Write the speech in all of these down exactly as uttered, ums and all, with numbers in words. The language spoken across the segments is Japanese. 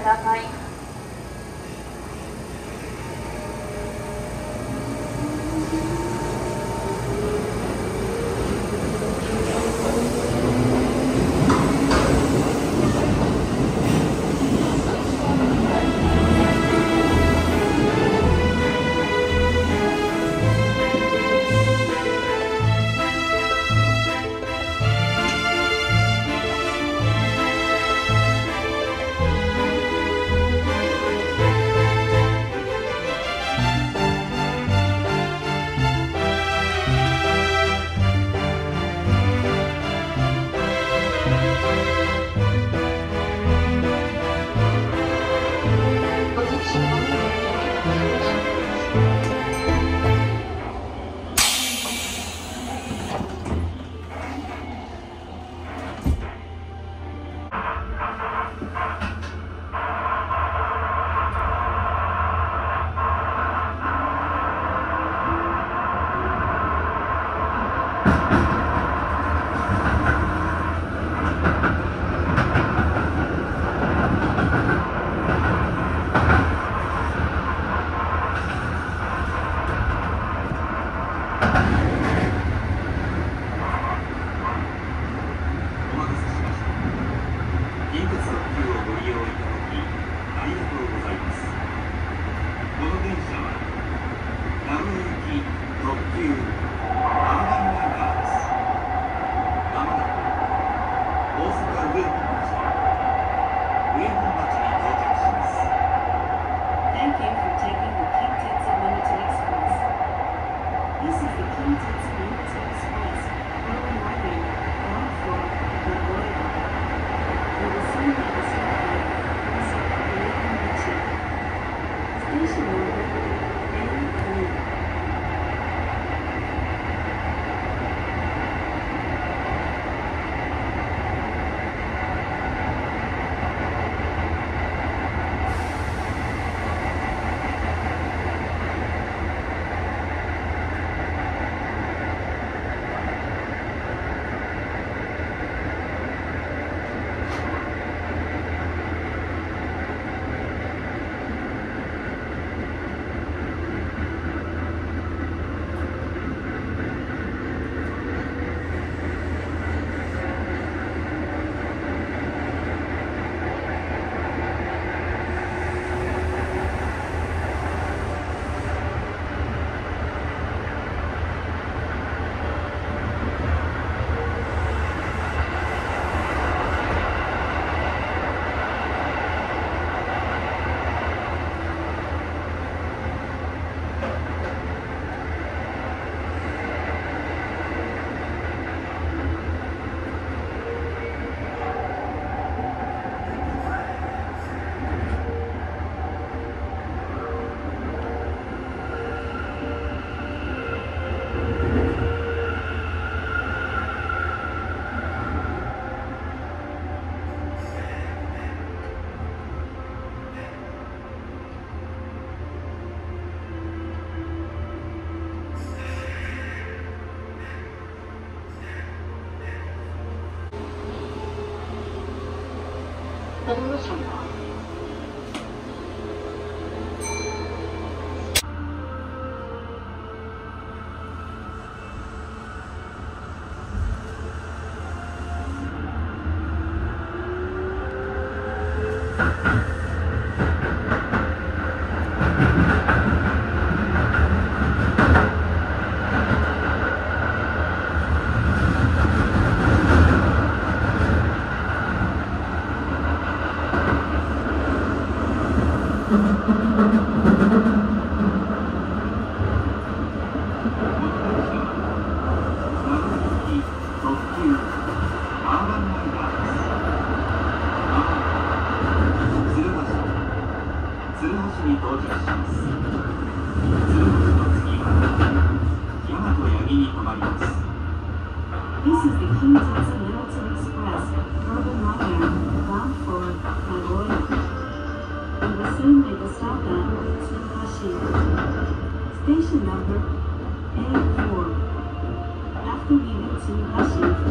ださい。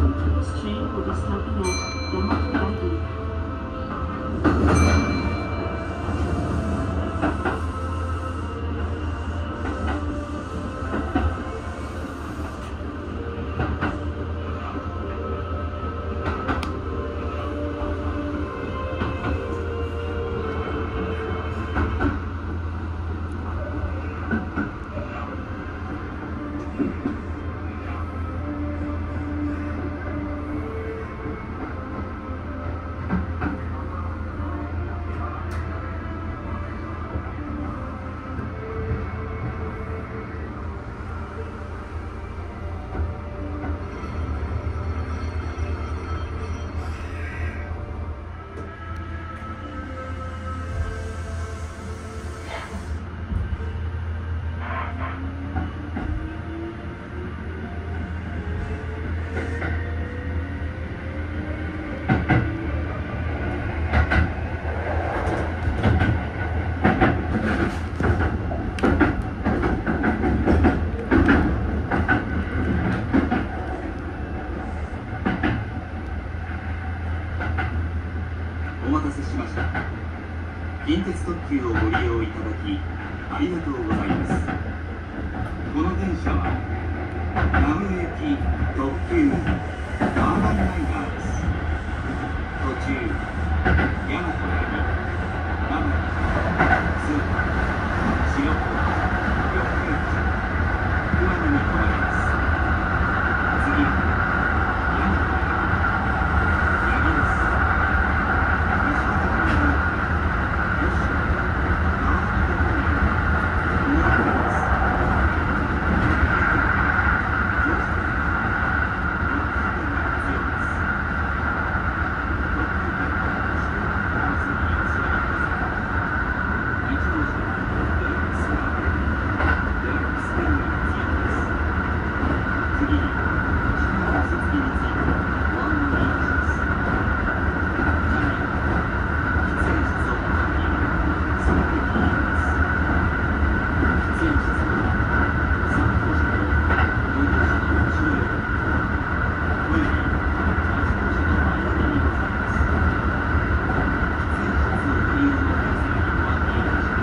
This train will be stopping at Yamato-Yagi. 用いただきありがとうございます。この電車は名古屋駅特急アーバンライナーです。途中大和八木、名古屋、津白河、四日市、熊野に停まります。次は大和八木、八木です。西畑から向かって吉野、川崎方面に向かいます。上坂、六ヶ岳が強いです。北海道の指定館のバスにお座りください。一号車はデラックスがデラックスベルが強いです。次に車内の設備についてご案内いたします。車内は喫煙室を含んでいる全て禁煙です。喫煙室はさん号車とご号車の後ろよりおよびはち号車の前よりにございます。喫煙室をご利用の皆様にご案内いたします。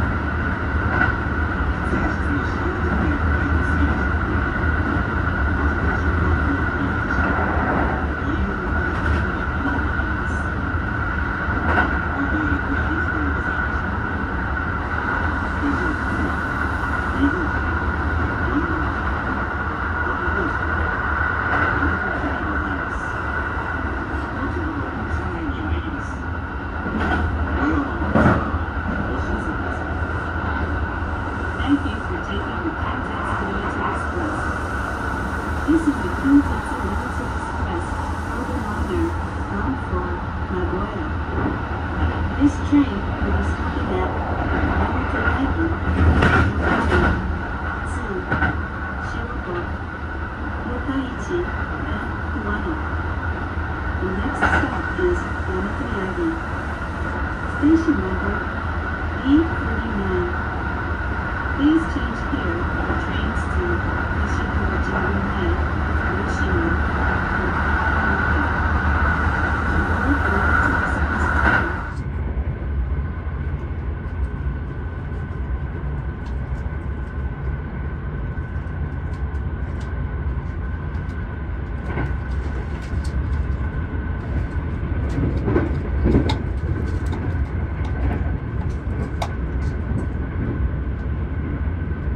喫煙室の使用できないくらいと過ぎましたので、ご自己食料品を取り出してご利用いただくことが可能となります。ご協力ありがとうございました。ご乗車はに号車、よん号車、ろく号車、なな号車にございます。後ほど車内に参ります。ご用のお客様はお知らせください。 Thank you for taking the Kansas Limited Express. This is the Kansas Limited Express Urban Liner bound for Nagoya. This train will be stopping at Yamato-Nagi, Nakari, Tsu, Shiroko, Yokaichi, and Kumano. The next stop is Yamato-Nagi. Station number E thirty-nine. Please change here for trains to Nishikawa-Jinbunai, Hiroshima, and Fukuoka. To board the Limited Express train. ご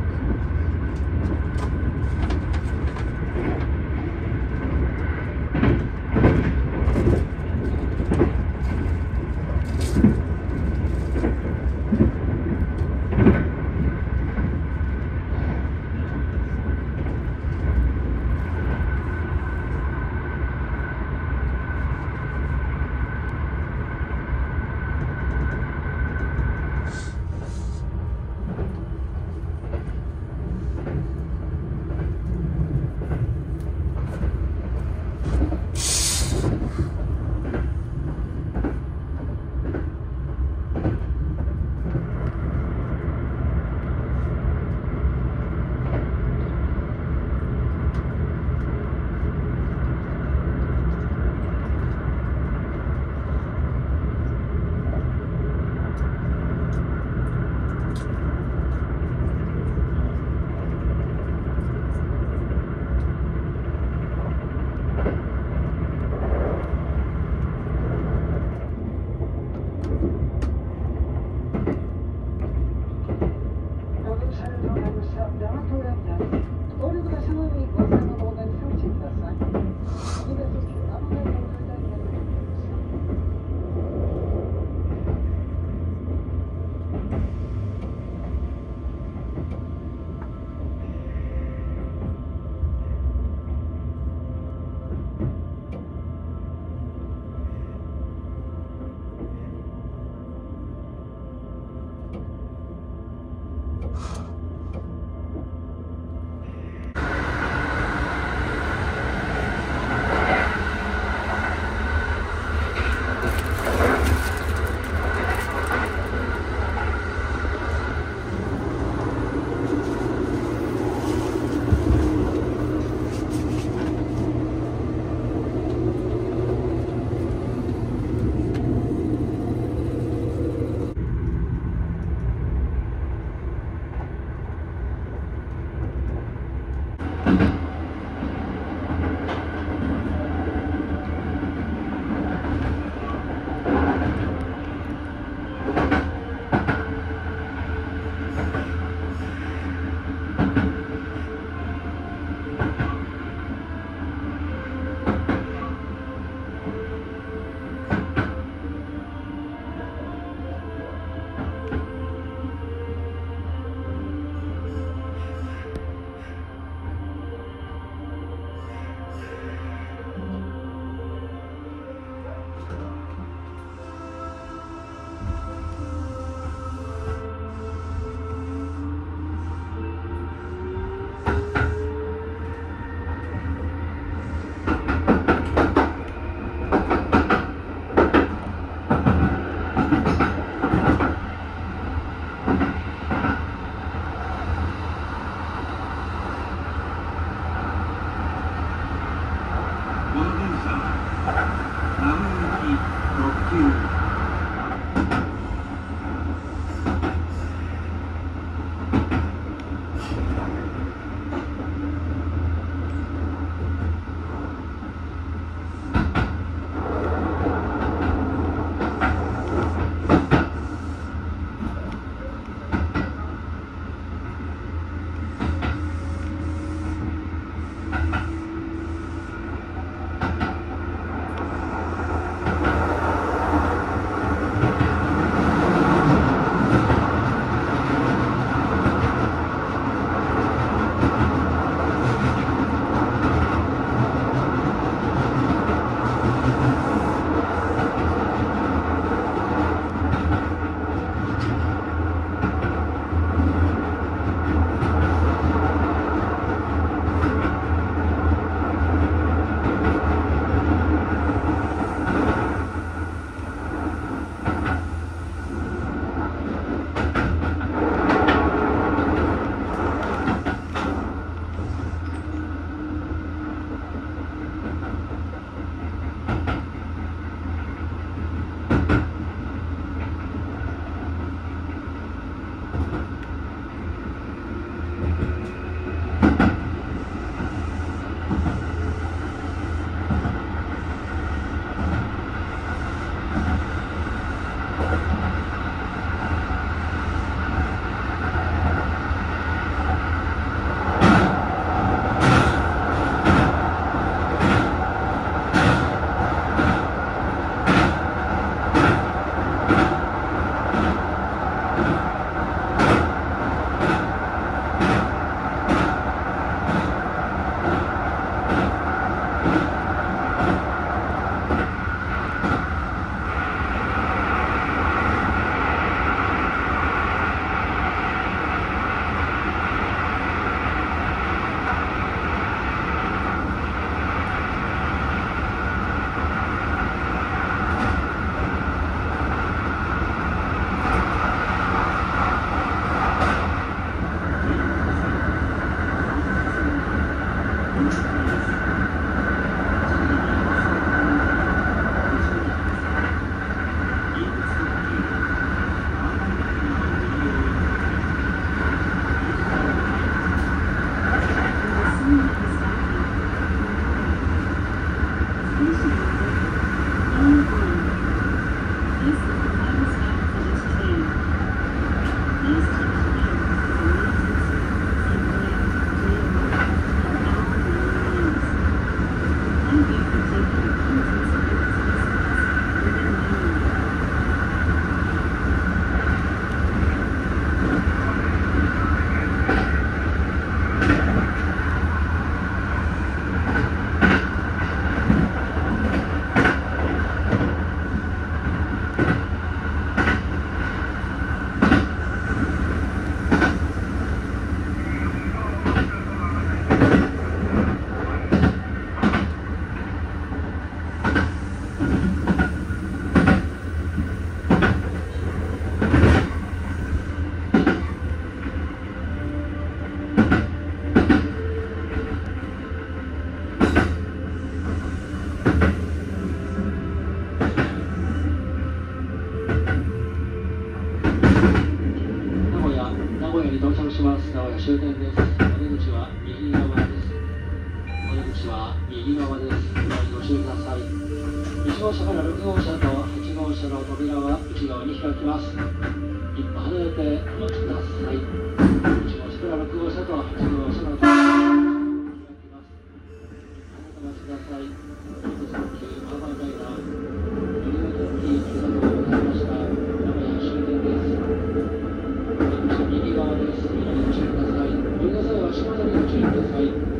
に到着します名古屋終点です。お出口は右側です。お出口は右側です。ご注意ください。いち号車からろく号車とはち号車の扉は内側に開きます。一歩離れてお待ちください。いち号車からろく号車とはち号車の扉は開きます。お待ちください。サンキュー、ハバーガイナー。ご利用いただきありがとうございました。名古屋終点です。右側です。ご注意ください。降りの際は足元にご注意ください。